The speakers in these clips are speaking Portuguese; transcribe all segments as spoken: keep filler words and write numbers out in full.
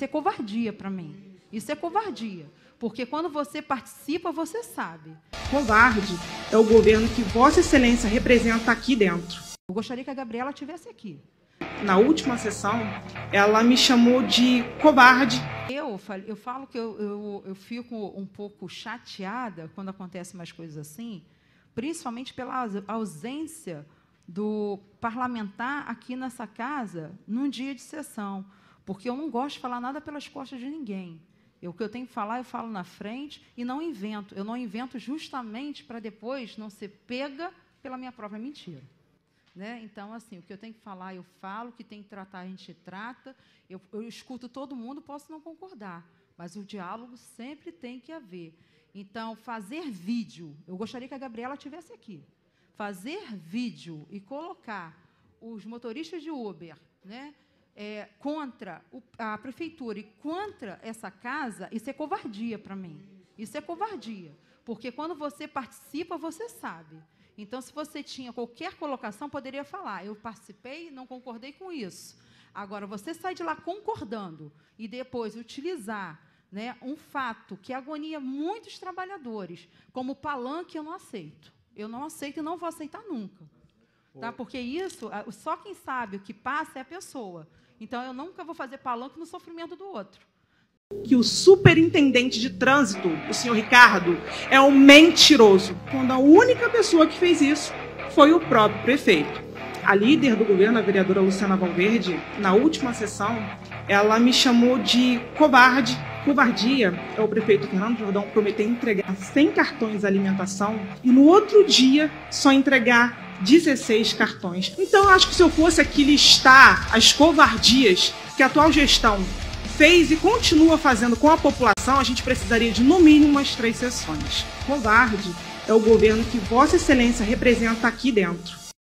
Isso é covardia para mim. Isso é covardia. Porque quando você participa, você sabe. Covarde é o governo que Vossa Excelência representa aqui dentro. Eu gostaria que a Gabriela estivesse aqui. Na última sessão, ela me chamou de covarde. Eu, eu falo que eu, eu, eu fico um pouco chateada quando acontecem umas coisas assim, principalmente pela ausência do parlamentar aqui nessa casa num dia de sessão, porque eu não gosto de falar nada pelas costas de ninguém. Eu, o que eu tenho que falar, eu falo na frente e não invento. Eu não invento justamente para depois não ser pega pela minha própria mentira. Né? Então, assim, o que eu tenho que falar, eu falo, o que tem que tratar, a gente trata. Eu, eu escuto todo mundo, posso não concordar, mas o diálogo sempre tem que haver. Então, fazer vídeo, eu gostaria que a Gabriela estivesse aqui. Fazer vídeo e colocar os motoristas de Uber, né, é, contra o, a prefeitura e contra essa casa, isso é covardia para mim. Isso é covardia, porque quando você participa, você sabe. Então, se você tinha qualquer colocação, poderia falar, eu participei, não concordei com isso. Agora, você sai de lá concordando e depois utilizar, né, um fato que agonia muitos trabalhadores, como palanque, eu não aceito. Eu não aceito e não vou aceitar nunca. Tá? Porque isso, só quem sabe o que passa é a pessoa. Então, eu nunca vou fazer palanque no sofrimento do outro. Que o superintendente de trânsito, o senhor Ricardo, é um mentiroso, quando a única pessoa que fez isso foi o próprio prefeito. A líder do governo, a vereadora Luciana Valverde, na última sessão, ela me chamou de covarde. Covardia é o prefeito Fernando Jordão prometer entregar cem cartões de alimentação e no outro dia só entregar dezesseis cartões. Então, eu acho que se eu fosse aqui listar as covardias que a atual gestão fez e continua fazendo com a população, a gente precisaria de, no mínimo, umas três sessões. Covarde é o governo que Vossa Excelência representa aqui dentro.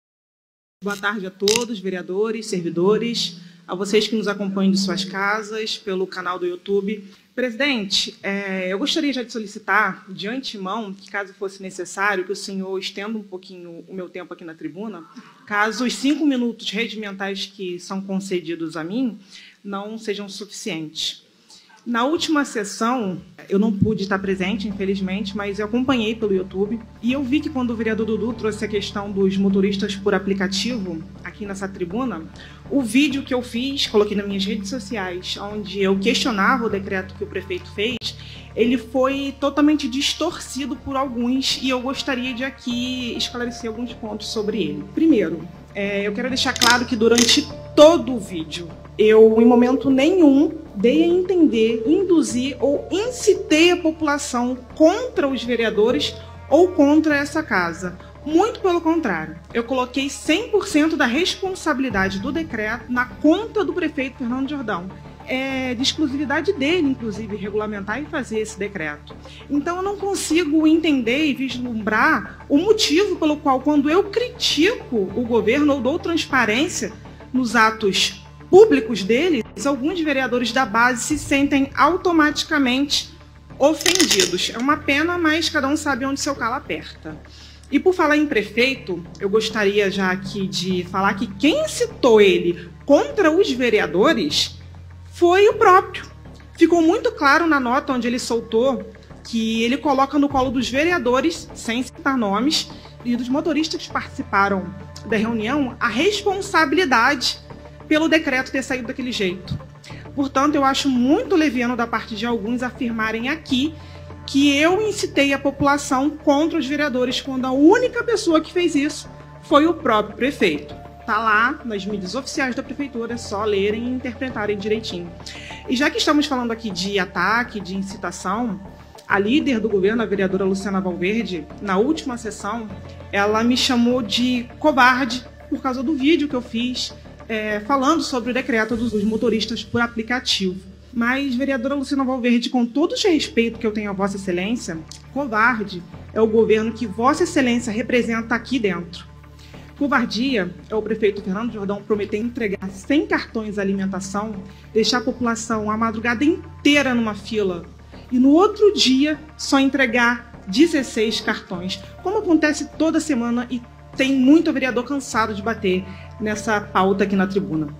Boa tarde a todos, vereadores, servidores, a vocês que nos acompanham de suas casas, pelo canal do YouTube. Presidente, é, eu gostaria já de solicitar, de antemão, que caso fosse necessário, que o senhor estenda um pouquinho o meu tempo aqui na tribuna, caso os cinco minutos regimentais que são concedidos a mim não sejam suficientes. Na última sessão, eu não pude estar presente, infelizmente, mas eu acompanhei pelo YouTube e eu vi que quando o vereador Dudu trouxe a questão dos motoristas por aplicativo aqui nessa tribuna, o vídeo que eu fiz, coloquei nas minhas redes sociais, onde eu questionava o decreto que o prefeito fez, ele foi totalmente distorcido por alguns e eu gostaria de aqui esclarecer alguns pontos sobre ele. Primeiro, é, eu quero deixar claro que durante todo o vídeo, eu, em momento nenhum, dei a entender, induzir ou incitei a população contra os vereadores ou contra essa casa. Muito pelo contrário, eu coloquei cem por cento da responsabilidade do decreto na conta do prefeito Fernando Jordão. É de exclusividade dele, inclusive, regulamentar e fazer esse decreto. Então, eu não consigo entender e vislumbrar o motivo pelo qual, quando eu critico o governo ou dou transparência nos atos públicos deles, alguns vereadores da base se sentem automaticamente ofendidos. É uma pena, mas cada um sabe onde seu calo aperta. E por falar em prefeito, eu gostaria já aqui de falar que quem citou ele contra os vereadores foi o próprio. Ficou muito claro na nota onde ele soltou que ele coloca no colo dos vereadores, sem citar nomes, e dos motoristas que participaram da reunião, a responsabilidade pelo decreto ter saído daquele jeito. Portanto, eu acho muito leviano da parte de alguns afirmarem aqui que eu incitei a população contra os vereadores, quando a única pessoa que fez isso foi o próprio prefeito. Está lá nas mídias oficiais da prefeitura, é só lerem e interpretarem direitinho. E já que estamos falando aqui de ataque, de incitação, a líder do governo, a vereadora Luciana Valverde, na última sessão, ela me chamou de covarde por causa do vídeo que eu fiz É, falando sobre o decreto dos motoristas por aplicativo. Mas, vereadora Luciana Valverde, com todo o respeito que eu tenho a Vossa Excelência, covarde é o governo que Vossa Excelência representa aqui dentro. Covardia é o prefeito Fernando Jordão prometer entregar cem cartões de alimentação, deixar a população a madrugada inteira numa fila e no outro dia só entregar dezesseis cartões, como acontece toda semana e tem muito vereador cansado de bater nessa pauta aqui na tribuna.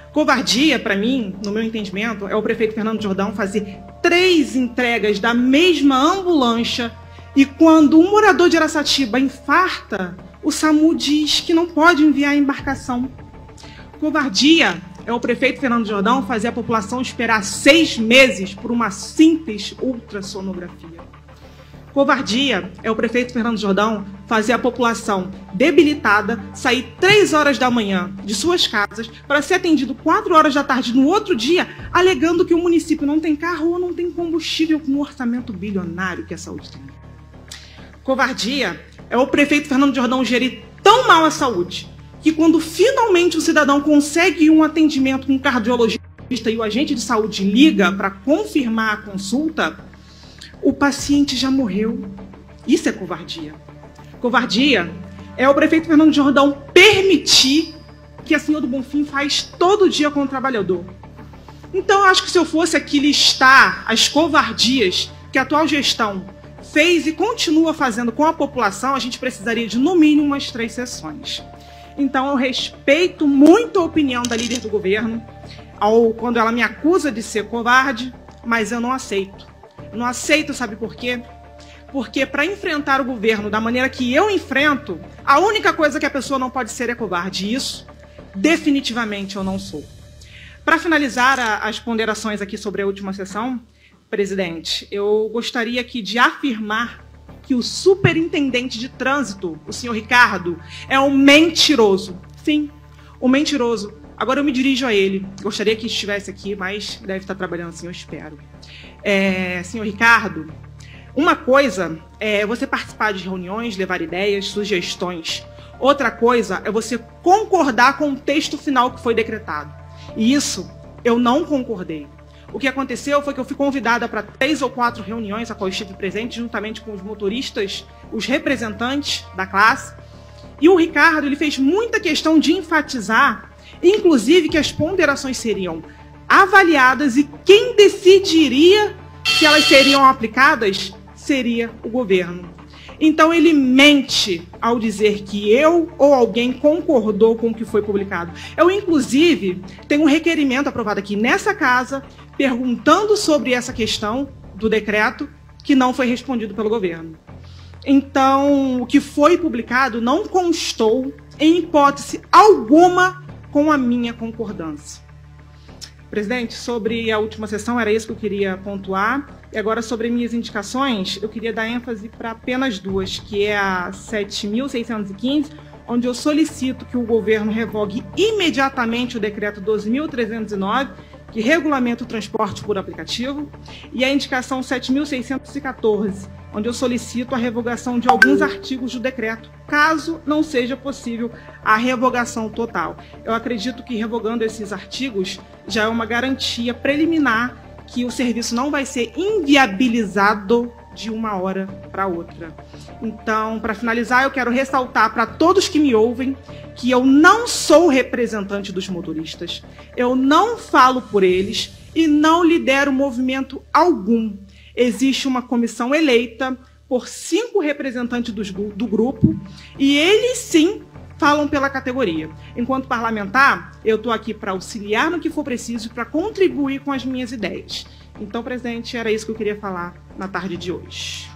Covardia, para mim, no meu entendimento, é o prefeito Fernando Jordão fazer três entregas da mesma ambulância e quando um morador de Araçatiba infarta, o SAMU diz que não pode enviar a embarcação. Covardia é o prefeito Fernando Jordão fazer a população esperar seis meses por uma simples ultrassonografia. Covardia é o prefeito Fernando Jordão fazer a população debilitada sair três horas da manhã de suas casas para ser atendido quatro horas da tarde no outro dia, alegando que o município não tem carro ou não tem combustível com um orçamento bilionário que a saúde tem. Covardia é o prefeito Fernando Jordão gerir tão mal a saúde que quando finalmente o cidadão consegue um atendimento com um cardiologista e o agente de saúde liga para confirmar a consulta, o paciente já morreu. Isso é covardia. Covardia é o prefeito Fernando Jordão permitir que a senhora do Bonfim faz todo dia com o trabalhador. Então, eu acho que se eu fosse aqui listar as covardias que a atual gestão fez e continua fazendo com a população, a gente precisaria de, no mínimo, umas três sessões. Então, eu respeito muito a opinião da líder do governo, ao, quando ela me acusa de ser covarde, mas eu não aceito. Não aceito, sabe por quê? Porque para enfrentar o governo da maneira que eu enfrento, a única coisa que a pessoa não pode ser é covarde. E isso, definitivamente, eu não sou. Para finalizar a, as ponderações aqui sobre a última sessão, presidente, eu gostaria aqui de afirmar que o superintendente de trânsito, o senhor Ricardo, é um mentiroso. Sim, um mentiroso. Agora eu me dirijo a ele. Gostaria que estivesse aqui, mas deve estar trabalhando assim, eu espero. É, senhor Ricardo, uma coisa é você participar de reuniões, levar ideias, sugestões. Outra coisa é você concordar com o texto final que foi decretado. E isso eu não concordei. O que aconteceu foi que eu fui convidada para três ou quatro reuniões a qual eu estive presente, juntamente com os motoristas, os representantes da classe. E o Ricardo ele fez muita questão de enfatizar, inclusive, que as ponderações seriam avaliadas e quem decidiria se elas seriam aplicadas seria o governo. Então ele mente ao dizer que eu ou alguém concordou com o que foi publicado. Eu, inclusive, tenho um requerimento aprovado aqui nessa casa perguntando sobre essa questão do decreto que não foi respondido pelo governo. Então, o que foi publicado não constou, em hipótese alguma, com a minha concordância. Presidente, sobre a última sessão, era isso que eu queria pontuar. E agora, sobre minhas indicações, eu queria dar ênfase para apenas duas, que é a sete mil seiscentos e quinze, onde eu solicito que o governo revogue imediatamente o decreto doze mil trezentos e nove, que regulamenta o transporte por aplicativo, e a indicação sete mil seiscentos e quatorze, onde eu solicito a revogação de alguns artigos do decreto, caso não seja possível a revogação total. Eu acredito que revogando esses artigos já é uma garantia preliminar que o serviço não vai ser inviabilizado de uma hora para outra. Então, para finalizar, eu quero ressaltar para todos que me ouvem que eu não sou representante dos motoristas, eu não falo por eles e não lidero movimento algum. Existe uma comissão eleita por cinco representantes do, do grupo e eles sim falam pela categoria. Enquanto parlamentar, eu estou aqui para auxiliar no que for preciso e para contribuir com as minhas ideias. Então, presidente, era isso que eu queria falar na tarde de hoje.